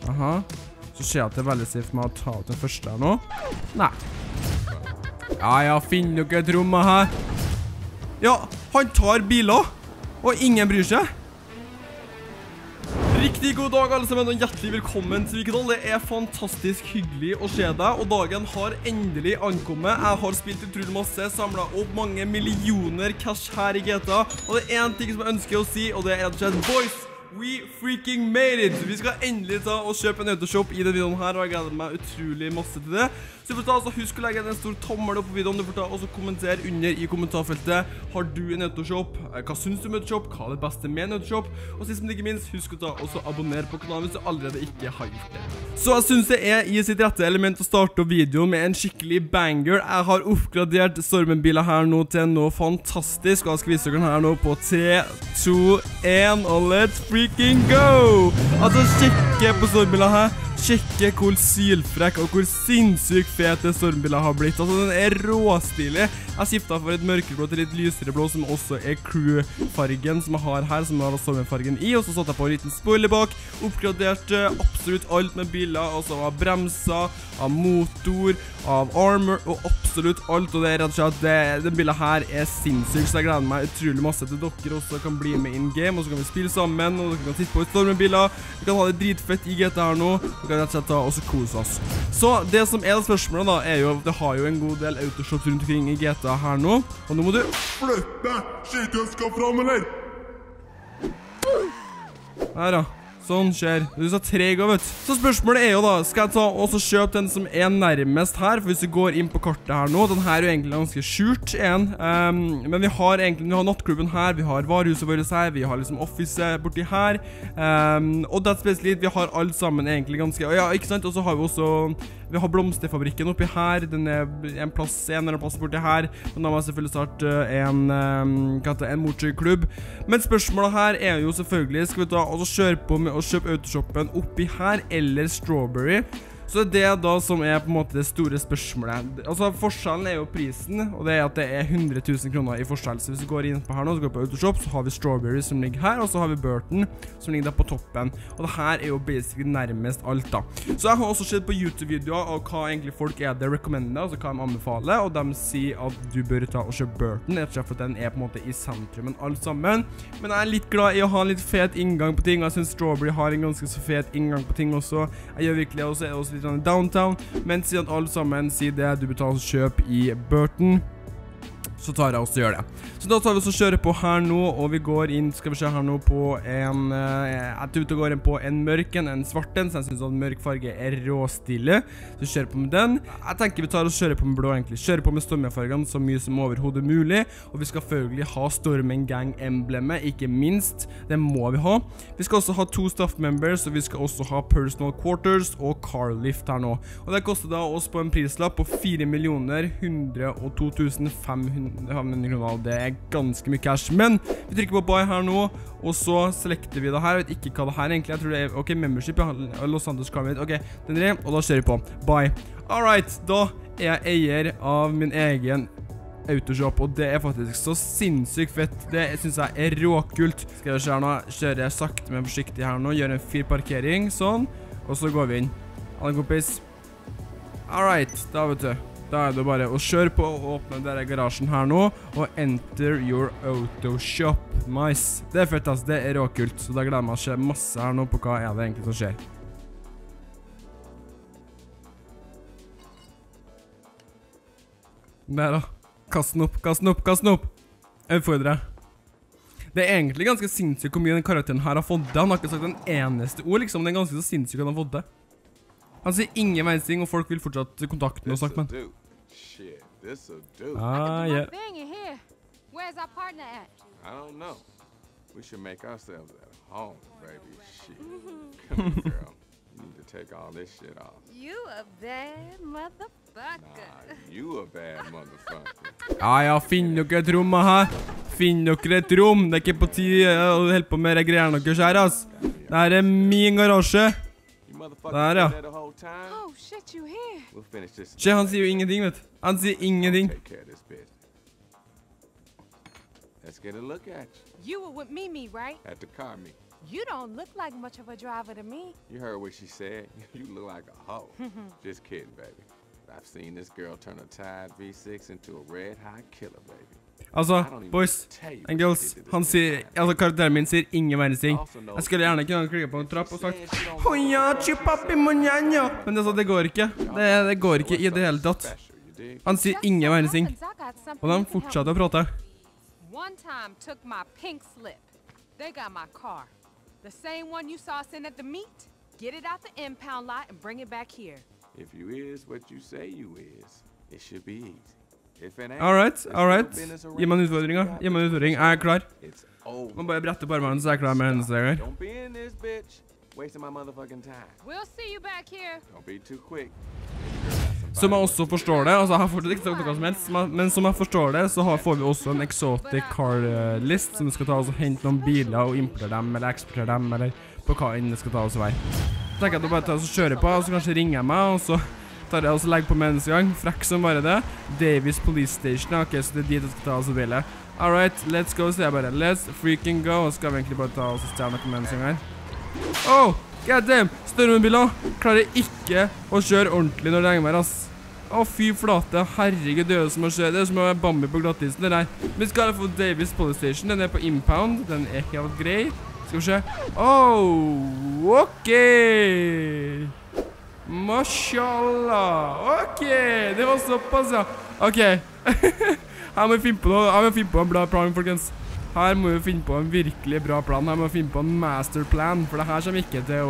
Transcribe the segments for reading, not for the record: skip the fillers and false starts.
Aha. Så ser jeg at det er veldig safe med å ta ut den første her nå. Nei. Ja, finner dere et rom her. Ja, han tar biler, og ingen bryr seg. Riktig god dag alle sammen, og hjertelig velkommen til Vikedal. Det er fantastisk hyggelig å se deg, og dagen har endelig ankommet. Jeg har spilt utrolig masse, samlet opp mange millioner cash her i GTA, og det er en ting som jeg ønsker å si, og det er rett og slett boys. We freaking made it! Vi skal endelig ta og kjøpe en autoshop i denne videoen her, og jeg gleder meg utrolig masse til det. Så du får ta, husk å legge en stor tommel opp på videoen. Du får ta og kommentere under i kommentarfeltet. Har du en autoshop? Hva synes du om autoshop? Hva er det beste med en autoshop? Og sist men ikke minst, husk å ta og abonnere på kanalen hvis du allerede ikke har gjort det. Så jeg synes det er i sitt rette element å starte videoen med en skikkelig banger. Jeg har oppgradert Stormen-bilen her nå til noe fantastisk, og jeg skal vise dere den her nå på 3, 2, 1, og let's freaking go! Altså, sjekke på Stormen-bilen her. Sjekke hvor sylfrekk og hvor sinnssykt fet det Stormen-bilen har blitt. Altså, den er råstilig. Jeg skiftet for et mørkeblå til litt lysere blå, som også er crew-fargen som jeg har her, som jeg har Stormen-fargen i. Og så satt jeg på en liten spoiler bak, oppgraderte absolutt alt med biler, altså av bremser, av motor, av armor, og absolutt alt. Og det er rett og slett at den bilen her er sinnssyk, så jeg gleder meg utrolig masse til dere også kan bli med in game, og så kan vi spille sammen, og dere kan sitte på et Stormen-biler. Vi kan ha det dritfett i GTA her nå, og kan rett og slett ta og kose oss. Så det som er det spørsmålet da, er jo, det har jo en god del autoshops rundt omkring i GTA her nå, og nå må du flytte skitøska fram, eller? Her da. Sånn skjer. Du sa 3 ganger, vet du. Så spørsmålet er jo da, skal jeg ta og kjøpe den som er nærmest her? For hvis du går inn på kartet her nå, den her er jo egentlig ganske skjult men vi har nattklubben her, vi har varehuset vårt her, vi har liksom office borti her, og that's basically, vi har alt sammen egentlig ganske, ja, ikke sant? Og så har vi også, vi har blomsterfabrikken oppi her, den er en eller annen plass borti her, men da må jeg selvfølgelig starte en motorklubb. Men spørsmålet her er jo selvfølgelig, skal vi ta og kjøre på med å kjøpe autoshoppen oppi her, eller Strawberry. Så det er da som er på en måte det store spørsmålet. Altså forskjellen er jo prisen, og det er at det er 100 000 kroner i forskjell. Så hvis vi går inn på her nå, så går vi på Autoshop, så har vi Strawberry som ligger her, og så har vi Burton som ligger der på toppen. Og det her er jo basically nærmest alt da. Så jeg har også sett på YouTube-videoer av hva egentlig folk er det recommender, altså hva de anbefaler, og de sier at du bør ta og kjøpe Burton, rett og slett for at den er på en måte i sentrumen alt sammen. Men jeg er litt glad i å ha en litt fet inngang på ting, og jeg synes Strawberry har en ganske så fet inngang på ting også. Jeg gjør virkelig også, er også litt downtown, men siden alle sammen sier det, du betaler kjøp i Burton, så tar jeg også og gjør det. Så da tar vi så kjøre på her nå, og vi går inn, skal vi se her nå på en, jeg tror vi går inn på en mørk, en svart en, så jeg synes at mørk farge er råstille, så kjører på med den. Jeg tenker vi tar og kjører på med blå egentlig, kjører på med Stormen-fargene så mye som overhodet mulig, og vi skal selvfølgelig ha Stormen Gang-emblemet, ikke minst, det må vi ha. Vi skal også ha 2 staff members, og vi skal også ha personal quarters og car lift her nå. Og det koster da oss på en prislapp på 4.102.500 kroner, det er ganske mye cash, men vi trykker på buy her nå, og så selekter vi det her, jeg vet ikke hva det her egentlig, jeg tror det er, ok, membership, Los Santos Car Meet, ok, den er det, og da kjører vi på, buy. Alright, da er jeg eier av min egen autoshop, og det er faktisk så sinnssykt fett, det synes jeg er råkult. Skal jeg se her nå, kjører jeg sakte men forsiktig her nå, gjør en 4 parkering, sånn, og så går vi inn. Alle kompis. Alright, da vet du. Da er det bare å kjøre på og åpne denne garasjen her nå, og enter your autoshop. Nice. Det er fett, altså. Det er råkult. Så da gleder jeg meg å se masse her nå på hva er det egentlig som skjer. Der da. Kast den opp, kast den opp, kast den opp. Utfordre. Det er egentlig ganske sinnssykt hvor mye den karakteren her har fått det. Han har ikke sagt en eneste ord, liksom. Det er ganske så sinnssykt at han har fått det. Han sier ingen verdensting, og folk vil fortsatt kontakte med og snakke med han. Shit, this'll do. Ah, yeah. Where's our partner at? I don't know. We should make ourselves at home, baby. Shit. Come here, girl. You need to take all this shit off. You a bad motherfucker. Nah, you a bad motherfucker. Ja, finn dere et rom her. Finn dere et rom. Det er ikke på tide å holde på med de greiene deres her, ass. Dette er min garasje. Der, ja. Oh, shit, you here? Se, han sier jo ingenting, vet du. Han sier ingenting. Let's get a look at you. You were with Mimi, right? At the car meet. You don't look like much of a driver to me. You heard what she said. You look like a hoe. Just kidding, baby. I've seen this girl turn a Tide V6 into a red-hot killer, baby. Altså, boys and girls, han sier, altså karakteren min sier ingen verdens ting. Jeg skulle gjerne kunne klikke på en trapp og sagt Hoja, chupapi monjanja. Men det går ikke. Det går ikke i det hele tatt. Han sier ingen verdens ting. Og de fortsetter å prate. One time took my pink slip. They got my car. The same one you saw sitting at the meet. Get it out the impound lot and bring it back here. If you is what you say you is, it should be easy. Alright. Gi meg en utfordring, da. Gi meg en utfordring. Jeg klar. Må bare brette på armene, så jeg klar med hennes dager. We'll see you back here. Som jeg også forstår det, altså jeg har fortsatt ikke sagt noe som helst, men som jeg forstår det, så får vi også en exotic car list, som vi skal ta og hente noen biler og importere dem, eller eksportere dem, eller på hva enn det skal ta oss vei. Så tenker jeg at jeg bare tar og kjører på, og så kanskje ringer jeg meg, og så tar jeg og legger på med eneste gang, frekk som bare det. Davis Police Station, ok, så det dit jeg skal ta oss og biler. Alright, let's go, sier jeg bare. Let's freaking go, og så skal vi egentlig bare ta oss og stjerne noe med eneste gang her. Oh, goddamn, størrebiler klarer ikke å kjøre ordentlig når det regner mer, ass. Å, fy flate, herregud, det er jo som å kjøre, det er som å være Bambi på glattisen, det der. Vi skal få Davis Police Station, den er på impound, den er helt grei. Skal vi se. Oh, ok. Mashallah. Ok, det var såpass, ja. Ok. Her må vi finne på en bra plan, folkens. Her må vi finne på en virkelig bra plan. Her må vi finne på en masterplan, for det her kommer ikke til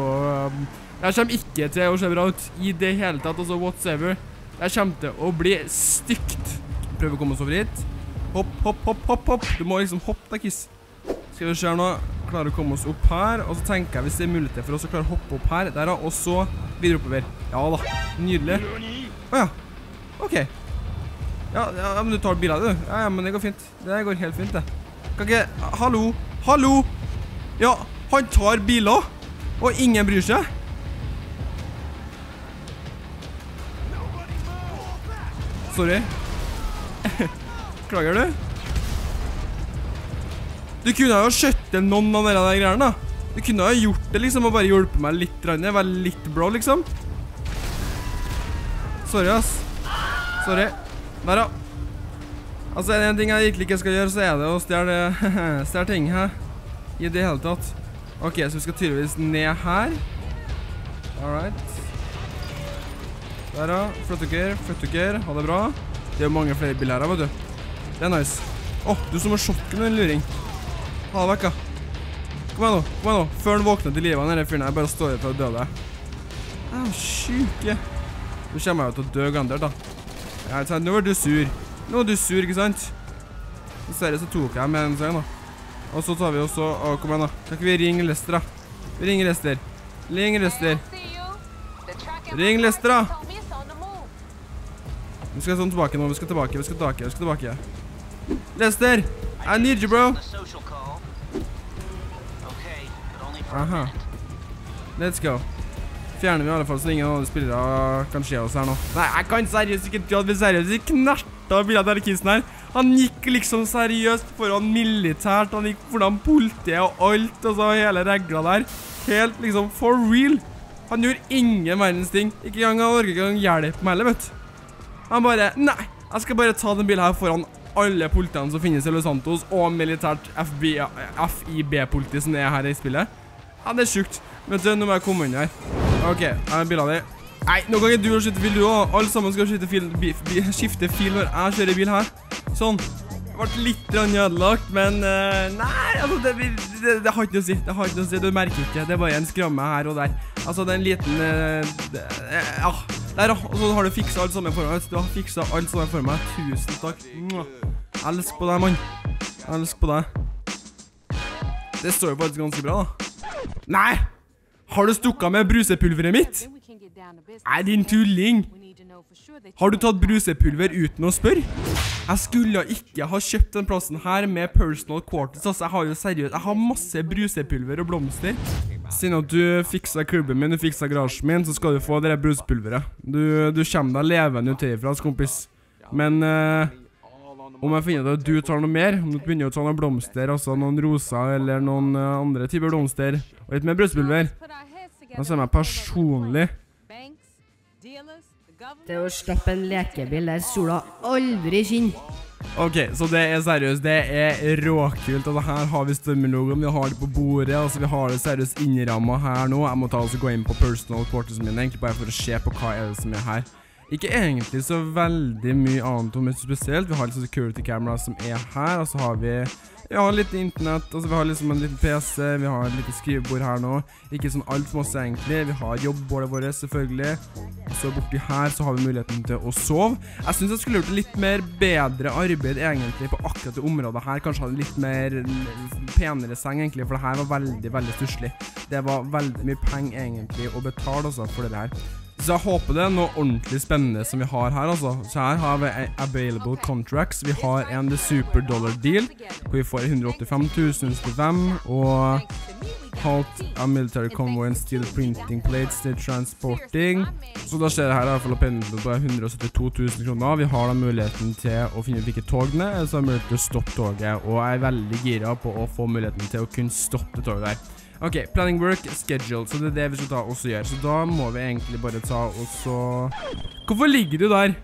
å se bra ut i det hele tatt, altså whatsoever. Det kommer til å bli stygt. Prøv å komme oss over hit. Hopp. Du må liksom hoppe da, kiss. Skal vi se nå, klare å komme oss opp her, og så tenker jeg hvis det er mulighet for oss å klare å hoppe opp her, der da, og så videre oppover. Ja da, nydelig. Åja, ok. Ja, men du tar biler, du. Ja, men det går fint. Det går helt fint, det. Kan ikke, hallo. Ja, han tar biler, og ingen bryr seg. Sorry. Klager du? Du kunne jo skjøtte noen av dere der greiene, da. Du kunne jo gjort det, liksom, og bare hjulpet meg litt, være litt bra, liksom. Sorry, ass. Sorry. Der, da. Altså, en ting jeg virkelig ikke skal gjøre, så er det å stjerne ting her. I det hele tatt. Ok, så vi skal tydeligvis ned her. Alright. Der, da. Flott dere. Ha det bra. Det er jo mange flere biler her, vet du. Det er nice. Åh, du som har sjokken med en luring. Ha det vekk, da. Kom igjen nå. Før han våkner til livet av denne fyren her, bare står jeg for å dø det. Sjuke. Nå kommer jeg jo til å dø garantert, da. Nå var du sur. Nå var du sur, ikke sant? I stedet så tok jeg med en sang, da. Og så tar vi også, kom igjen da. Kan ikke vi ringe Lester, da? Vi ringer Lester. Ring Lester, da. Vi skal sånn tilbake nå, vi skal tilbake. Lester, I need you, bro. Aha. Let's go. Fjerner vi i alle fall, så ingen andre spillere kan se oss her nå. Nei, jeg kan seriøst ikke tro at vi seriøst knertet av bildet av denne kissen her. Han gikk liksom seriøst foran militært, han gikk foran politiet og alt, og så hele regla der. Helt liksom, for real. Han gjorde ingen verdens ting. Ikke engang han orker ikke engang hjelp med heller, vet du. Han bare, nei, jeg skal bare ta den bilen her foran alle politiene som finnes i Los Santos, og militært FIB-politi som er her i spillet. Ja, det er sjukt. Men nå må jeg komme inn her. Ok, jeg har bilen der. Nei, nå kan ikke du skifte bil du også. Alle sammen skal skifte fil når jeg kjører bil her. Sånn. Det ble litt ødelagt, men nei, altså det har ikke noe å si. Du merker ikke. Det er bare en skramme her og der. Altså, det er en liten ja, der da. Og så har du fikset alt sammen for meg. Du har fikset alt sammen for meg. Tusen takk. Jeg elsker på deg, mann. Jeg elsker på deg. Det står jo faktisk ganske bra, da. Nei! Har du stukket med brusepulveret mitt? Nei, din tulling! Har du tatt brusepulver uten å spørre? Jeg skulle ikke ha kjøpt den plassen her med personal quarters, altså jeg har jo seriøst, jeg har masse brusepulver og blomster. Siden at du fikset klubben min, du fikset garasjen min, så skal du få det brusepulveret. Du kommer deg levende ut herfra, kompis. Men Om jeg finner ut at du tar noe mer, om du begynner å ta noen blomster, altså noen roser eller noen andre typer blomster, og litt mer brødspulver, da ser jeg meg personlig. Det å slappe en lekebil der sola aldri skinner. Ok, så det er seriøst, det er råkult, og her har vi Stormer-logoen, vi har det på bordet, altså vi har det seriøst innrammet her nå. Jeg må ta og gå inn på personal quarters mine, egentlig bare for å se på hva er det som er her. Ikke egentlig så veldig mye annet om det spesielt, vi har litt security camera som er her, og så har vi litt internett, altså vi har liksom en liten PC, vi har et lite skrivebord her nå, ikke sånn alt for masse egentlig, vi har jobbbordet vårt selvfølgelig, og så borti her så har vi muligheten til å sove. Jeg synes jeg skulle gjort litt mer bedre arbeid egentlig på akkurat det området her, kanskje ha litt mer penere seng egentlig, for det her var veldig, veldig stusslig. Det var veldig mye penger egentlig å betale altså for det her. Så jeg håper det er noe ordentlig spennende som vi har her altså. Så her har vi available contracts. Vi har en The Super Dollar Deal, hvor vi får 185 000 til 5, og halt a military convoy and steal printing plates til transporting. Så da ser det her i hvert fall opp på 172 000 kroner. Vi har da muligheten til å finne ut hvilke togene, så er det mulighet til å stoppe toget, og jeg er veldig gira på å få muligheten til å kunne stoppe toget der. Ok, planning work, schedule, så det er det vi skal ta også gjøre, så da må vi egentlig bare ta og så... Hvorfor ligger du der?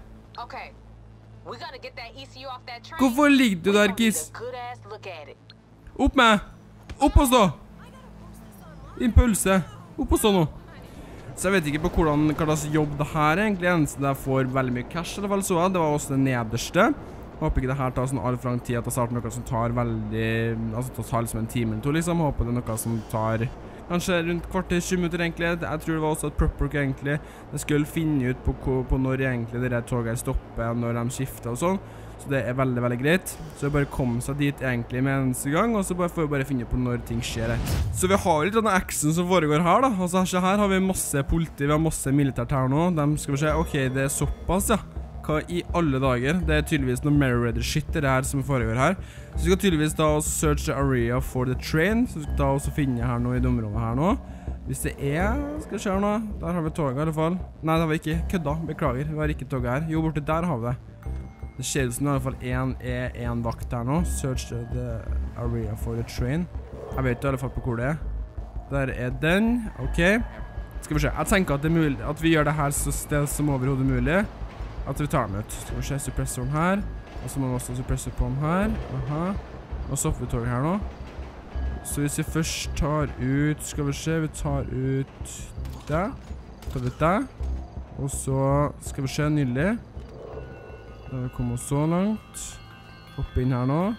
Hvorfor ligger du der, Kiss? Opp med! Opp og stå! Impulse! Opp og stå nå! Så jeg vet ikke på hva slags jobb det her egentlig, eneste jeg får veldig mye cash, eller vel så, det var også det nederste. Håper ikke det her tar sånn all for lang tid, at det starter noe som tar veldig, altså det tar liksom en time eller to liksom. Håper det er noe som tar kanskje rundt kvarter, 20 minutter egentlig. Jeg tror det var også et prep work egentlig. Jeg skulle finne ut på når egentlig det toget stopper, når de skifter og sånn. Så det er veldig, veldig greit. Så jeg bare kom seg dit egentlig med eneste gang, og så får vi bare finne på når ting skjer her. Så vi har litt denne action som foregår her da. Altså her har vi masse politi, vi har masse militært her nå. De skal vi se, ok, det er såpass, ja. Hva i alle dager? Det er tydeligvis noe Merryweather shit det her som foregår her. Så vi skal tydeligvis da search the area for the train. Så vi skal da også finne her nå i domrommet her nå. Hvis det er, skal vi se her nå. Der har vi toget i alle fall. Nei, det har vi ikke. Kødda, beklager. Vi har ikke toget her. Jo, borte der har vi det. Det skjer som i alle fall en vakt her nå. Search the area for the train. Jeg vet i alle fall på hvor det er. Der er den. Ok. Skal vi se. Jeg tenker at det er mulig at vi gjør det her så stedet som overhodet mulig. At vi tar den ut. Skal vi se suppressoren her. Og så må vi også suppressor på den her. Aha. Og så hopper vi toget her nå. Så hvis vi først tar ut, skal vi se, vi tar ut det. Tar vi ut det. Og så skal vi se nylig. Da har vi kommet så langt. Hoppe inn her nå.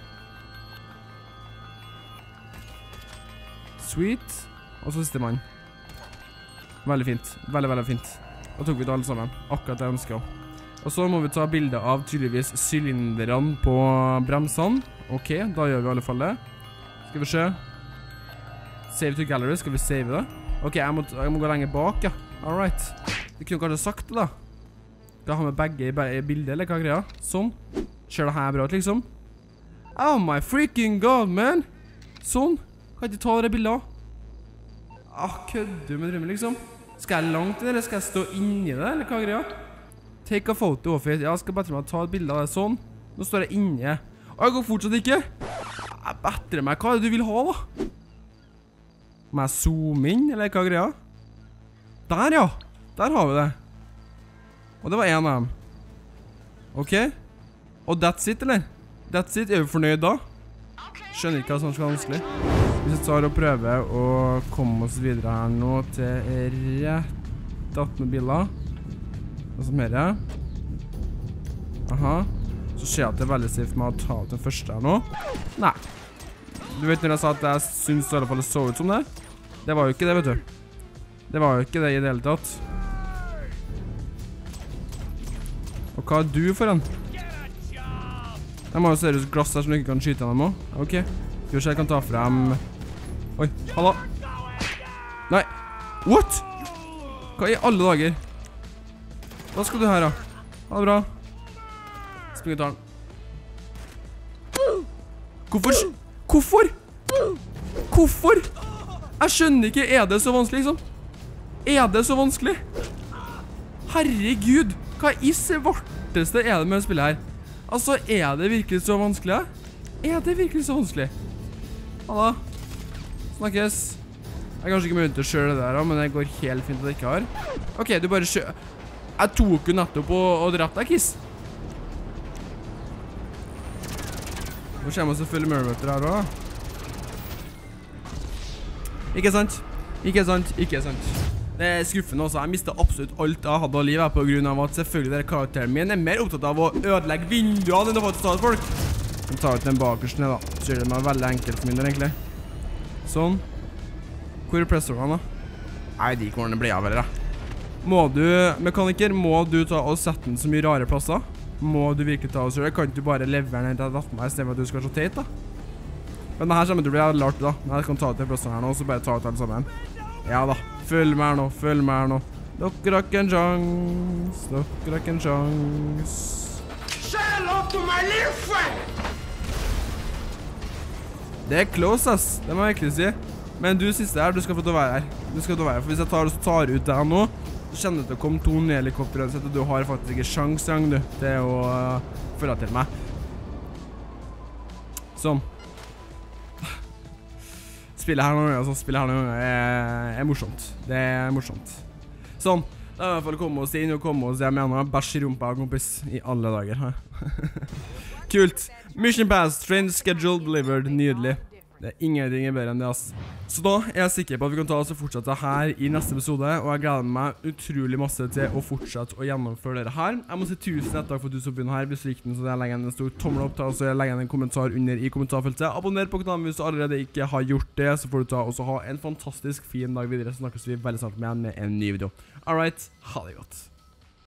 Sweet. Og så siste mann. Veldig fint. Veldig, veldig fint. Da tok vi det alle sammen. Akkurat det jeg ønsket. Og så må vi ta bilder av tydeligvis sylinderne på bremsene. Ok, da gjør vi i alle fall det. Skal vi se. Save to gallery, skal vi save det? Ok, jeg må gå lenger bak, ja. Alright. Vi kunne kanskje sagt det da. Skal jeg ha med begge i bildet, eller hva greia? Sånn. Ser det her bra ut, liksom? Oh my freaking god, man! Sånn. Kan jeg ikke ta det bildet? Kødder du med drømmen, liksom? Skal jeg langt i det, eller skal jeg stå inni det, eller hva greia? Take a photo of it. Jeg skal bare ta et bilde av det sånn. Nå står jeg inne. Jeg går fortsatt ikke. Jeg bedrer meg. Hva er det du vil ha da? Må jeg zoome inn, eller hva greia? Der ja. Der har vi det. Og det var en av dem. Ok. Og that's it, eller? That's it. Er vi fornøyd da? Skjønner ikke hva som er så vanskelig. Hvis jeg tar og prøver å komme oss videre her nå til rett attmed biler. Og så mer, ja. Aha. Så ser jeg at det er veldig safe med å ta ut den første her nå. Nei. Du vet når jeg sa at jeg synes i alle fall det så ut som det? Det var jo ikke det, vet du. Det var jo ikke det i det hele tatt. Og hva er du for en? Jeg må jo seriøst glass her som du ikke kan skyte dem også. Ok. Skal vi se, jeg kan ta frem... Oi, hallo. Nei. What? Hva i alle dager? Hva skal du her da? Ha det bra. Spring og ta den. Hvorfor? Hvorfor? Hvorfor? Jeg skjønner ikke, er det så vanskelig liksom? Er det så vanskelig? Herregud, hva i svarteste er det med å spille her? Altså, er det virkelig så vanskelig? Er det virkelig så vanskelig? Halla. Snakkes. Jeg har kanskje ikke mulighet til å kjøre det der, men det går helt fint at jeg ikke har. Ok, du bare kjører. Jeg tok jo nettopp og dratt deg, Kiss. Nå kommer selvfølgelig murderbutter her også. Ikke sant? Ikke sant? Ikke sant? Det er skuffende også. Jeg mistet absolutt alt jeg hadde av liv her på grunn av at selvfølgelig denne karakteren min er mer opptatt av å ødelegge vinduene enn å faktisk ta et folk. Jeg tar ut den bakerst ned da. Så gjør det meg veldig enkelt for min del egentlig. Sånn. Hvor er pressorene da? Nei, de kommer det ble av eller da. Må du, mekaniker, må du ta og sette den så mye rare plasser? Må du virkelig ta og kjøre? Kan du bare levere den til at meg i stedet for at du skal være så teit da? Men det her kommer til å bli jævlig artig da. Jeg kan ta ut de plassene her nå, så bare ta ut alle sammen. Ja da, følg med her nå, følg med her nå. Dere har ikke en sjans, dere har ikke en sjans. Say hello to my little friend! Det er close ass, det må jeg virkelig si. Men du siste her, du skal få til å være her. Du skal få til å være her, for hvis jeg tar ut deg nå, så kjenner du til å komme 2 helikopter uansett, og du har faktisk ikke sjans engang du, til å følge til meg. Sånn. Spillet her noen ganger er morsomt. Det er morsomt. Sånn. Da er i hvert fall komme oss inn og komme oss hjem igjen. Bæsj i rumpa, kompis. I alle dager. Kult. Mission passed. Train schedule delivered. Nydelig. Det er ingenting bedre enn det, ass. Så da er jeg sikker på at vi kan ta oss og fortsette her i neste episode, og jeg gleder meg utrolig masse til å fortsette å gjennomføre dette her. Jeg må si 1000 takk for at du så begynner her. Hvis du likte den, så legger jeg en stor tommel opp, ta og så legger jeg en kommentar under i kommentarfeltet. Abonner på kanalen hvis du allerede ikke har gjort det, så får du ta og så ha en fantastisk fin dag videre, så snakkes vi veldig snart med en ny video. Alright, ha det godt.